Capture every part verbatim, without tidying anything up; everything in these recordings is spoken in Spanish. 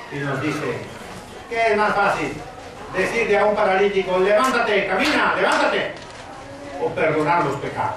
y nos dice, ¿qué es más fácil? Decirle a un paralítico, levántate, camina, levántate, o perdonar los pecados.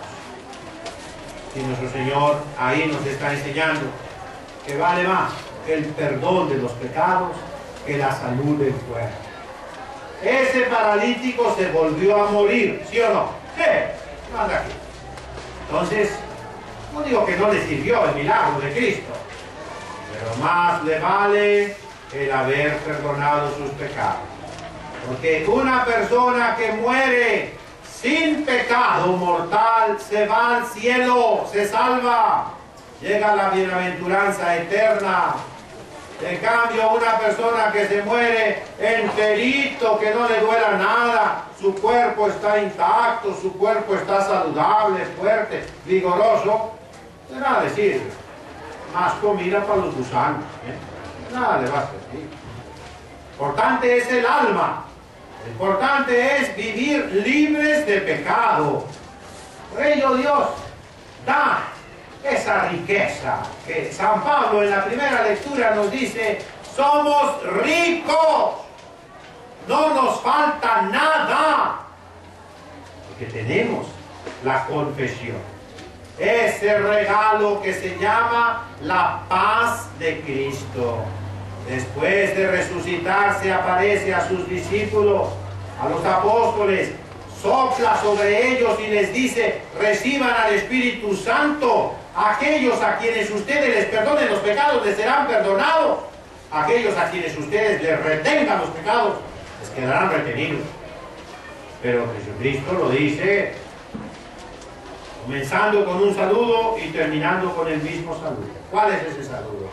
Y nuestro Señor ahí nos está enseñando que vale más el perdón de los pecados que la salud del cuerpo. Ese paralítico se volvió a morir, ¿sí o no? Sí, anda aquí. Entonces, no digo que no le sirvió el milagro de Cristo, pero más le vale el haber perdonado sus pecados. Porque una persona que muere sin pecado mortal se va al cielo, se salva, llega a la bienaventuranza eterna. En cambio, una persona que se muere enterito, que no le duela nada, su cuerpo está intacto, su cuerpo está saludable, fuerte, vigoroso, de nada le sirve. Más comida para los gusanos, ¿eh? Nada le va a servir. Importante es el alma. Lo importante es vivir libres de pecado. Por ello Dios da esa riqueza que San Pablo en la primera lectura nos dice, somos ricos, no nos falta nada, porque tenemos la confesión, ese regalo que se llama la paz de Cristo. Después de resucitar se aparece a sus discípulos, a los apóstoles, sopla sobre ellos y les dice, reciban al Espíritu Santo. Aquellos a quienes ustedes les perdonen los pecados les serán perdonados. Aquellos a quienes ustedes les retengan los pecados les quedarán retenidos. Pero Jesucristo lo dice comenzando con un saludo y terminando con el mismo saludo. ¿Cuál es ese saludo?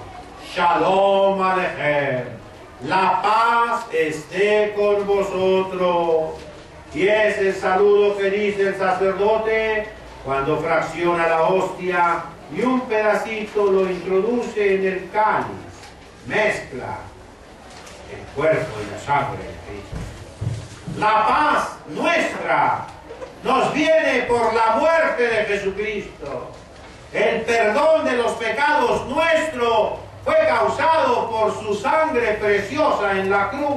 Shalom Alechem. La paz esté con vosotros. Y es el saludo que dice el sacerdote cuando fracciona la hostia y un pedacito lo introduce en el cáliz, mezcla el cuerpo y la sangre de Cristo. La paz nuestra nos viene por la muerte de Jesucristo. El perdón de los pecados nuestro fue causado por su sangre preciosa en la cruz.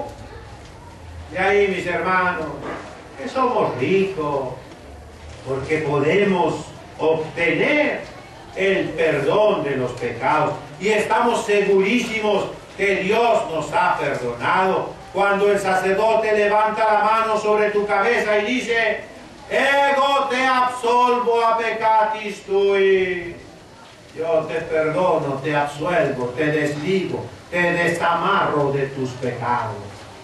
De ahí, mis hermanos, que somos ricos, porque podemos obtener el perdón de los pecados y estamos segurísimos que Dios nos ha perdonado. Cuando el sacerdote levanta la mano sobre tu cabeza y dice, ego te absolvo a peccatis tui, yo te perdono, te absuelvo, te desligo, te desamarro de tus pecados.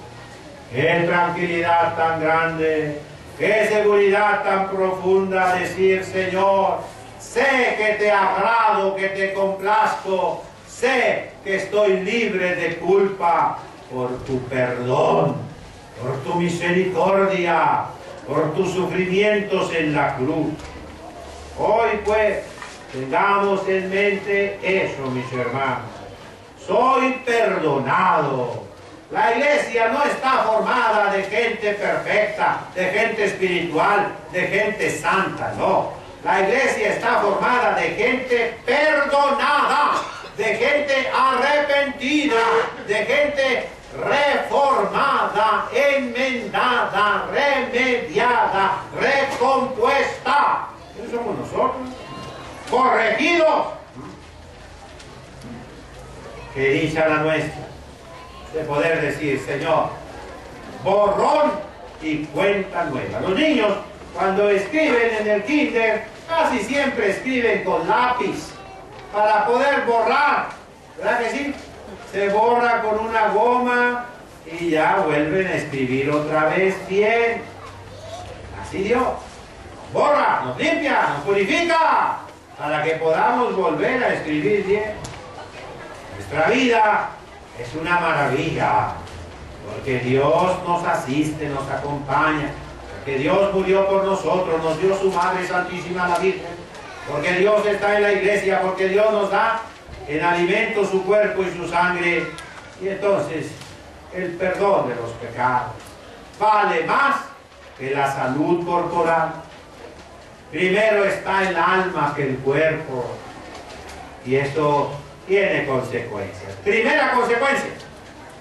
Qué tranquilidad tan grande, qué seguridad tan profunda decir, Señor, sé que te agrado, que te complazco, sé que estoy libre de culpa por tu perdón, por tu misericordia, por tus sufrimientos en la cruz. Hoy pues, tengamos en mente eso, mis hermanos. Soy perdonado. La iglesia no está formada de gente perfecta, de gente espiritual, de gente santa, no. La iglesia está formada de gente perdonada, de gente arrepentida, de gente reformada, enmendada, remediada, recompuesta. Eso somos nosotros. Corregidos. Que dicha la nuestra de poder decir, Señor, borrón y cuenta nueva. Los niños, cuando escriben en el kinder, casi siempre escriben con lápiz para poder borrar, ¿verdad que sí? Se borra con una goma y ya vuelven a escribir otra vez bien. Así Dios nos borra, nos limpia, nos purifica para que podamos volver a escribir bien. Nuestra vida es una maravilla, porque Dios nos asiste, nos acompaña, porque Dios murió por nosotros, nos dio su Madre Santísima la Virgen, porque Dios está en la iglesia, porque Dios nos da en alimento su cuerpo y su sangre, y entonces el perdón de los pecados vale más que la salud corporal. Primero está el alma que el cuerpo, y esto tiene consecuencias. Primera consecuencia,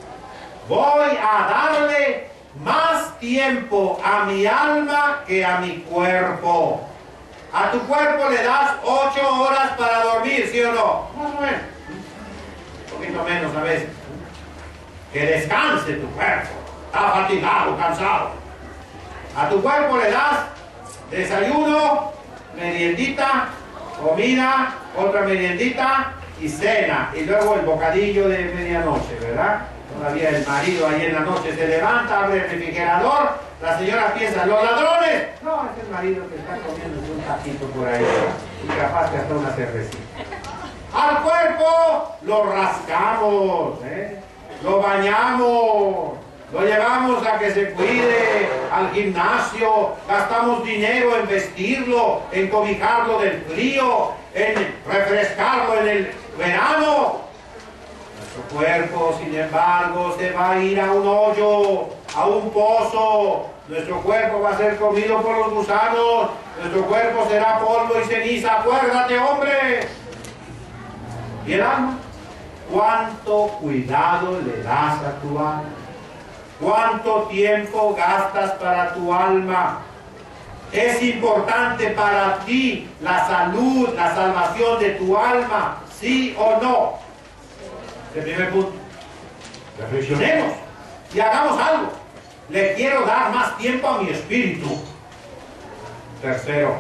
voy a darle más tiempo a mi alma que a mi cuerpo. A tu cuerpo le das ocho horas para dormir, ¿sí o no? Más o menos. Un poquito menos a veces. Que descanse tu cuerpo. Está fatigado, cansado. A tu cuerpo le das desayuno, meriendita, comida, otra meriendita y cena. Y luego el bocadillo de medianoche, ¿verdad? Todavía el marido ahí en la noche se levanta, abre el refrigerador, la señora piensa, ¿los ladrones? No, es el marido que está comiendo un taquito por ahí, ¿verdad? Y capaz que hasta una cervecita. Al cuerpo lo rascamos, ¿eh? Lo bañamos, lo llevamos a que se cuide al gimnasio, gastamos dinero en vestirlo, en cobijarlo del frío, en refrescarlo en el verano. Nuestro cuerpo, sin embargo, se va a ir a un hoyo, a un pozo. Nuestro cuerpo va a ser comido por los gusanos. Nuestro cuerpo será polvo y ceniza. Acuérdate, hombre. ¿Y el alma? ¿Cuánto cuidado le das a tu alma? ¿Cuánto tiempo gastas para tu alma? ¿Es importante para ti la salud, la salvación de tu alma? ¿Sí o no? El primer punto. Reflexionemos y hagamos algo. Le quiero dar más tiempo a mi espíritu. Tercero,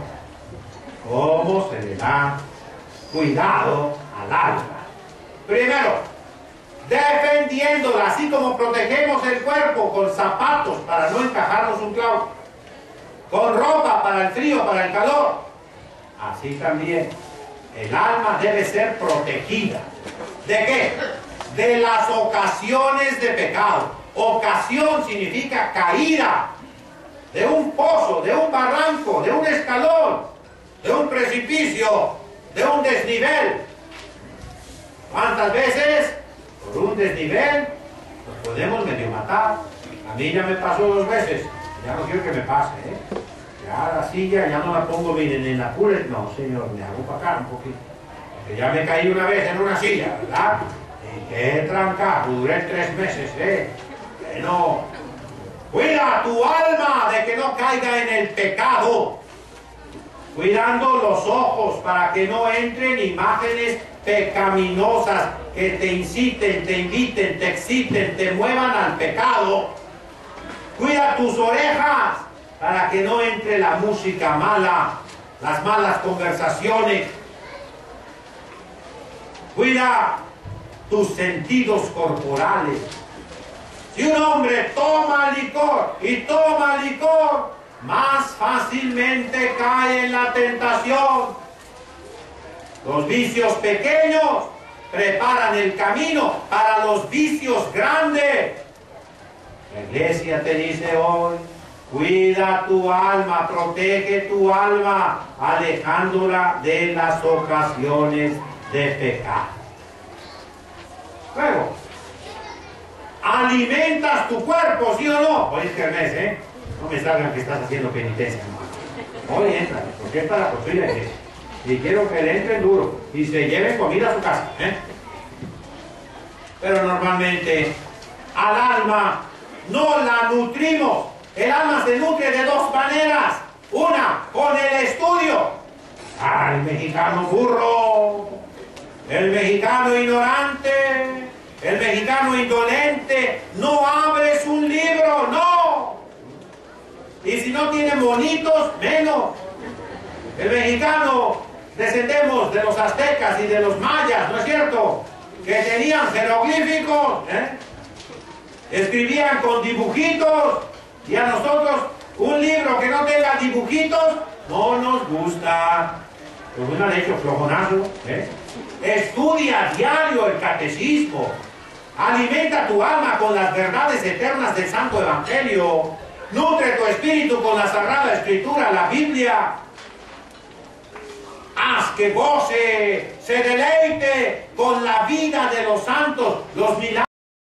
¿cómo se le da cuidado al alma? Primero, defendiéndola, así como protegemos el cuerpo con zapatos para no encajarnos un clavo, con ropa para el frío, para el calor, así también el alma debe ser protegida. ¿De qué? De las ocasiones de pecado. Ocasión significa caída, de un pozo, de un barranco, de un escalón, de un precipicio, de un desnivel. ¿Cuántas veces por un desnivel nos podemos medio matar? A mí ya me pasó dos veces, ya no quiero que me pase, ¿eh? Ya la silla ya no la pongo bien en la cura, no señor, me hago para acá un poquito, porque ya me caí una vez en una silla, ¿verdad? Y qué trancazo, duré tres meses, ¿eh? Bueno, cuida tu alma de que no caiga en el pecado, cuidando los ojos para que no entren imágenes pecaminosas que te inciten, te inviten, te exciten, te muevan al pecado. Cuida tus orejas para que no entre la música mala, las malas conversaciones. Cuida tus sentidos corporales. Si un hombre toma licor y toma licor, más fácilmente cae en la tentación. Los vicios pequeños preparan el camino para los vicios grandes. La iglesia te dice hoy, cuida tu alma, protege tu alma, alejándola de las ocasiones de pecado. Luego, alimentas tu cuerpo, ¿sí o no? Hoy es kermés, ¿eh? No me salgan que estás haciendo penitencia, hermano. Hoy entra, porque es para construir la iglesia. Y quiero que le entren duro y se lleven comida a su casa, ¿eh? Pero normalmente al alma no la nutrimos. El alma se nutre de dos maneras. Una, con el estudio. ¡Ah, el mexicano burro! El mexicano ignorante. El mexicano indolente. No abres un libro, no. Y si no tiene monitos, menos. El mexicano, descendemos de los aztecas y de los mayas, ¿no es cierto? Que tenían jeroglíficos, ¿eh? Escribían con dibujitos, y a nosotros un libro que no tenga dibujitos no nos gusta. Pues me han hecho flojonazo, ¿eh? Estudia diario el catecismo, alimenta tu alma con las verdades eternas del Santo Evangelio, nutre tu espíritu con la Sagrada Escritura, la Biblia. Haz que goce, se deleite con la vida de los santos, los milagros.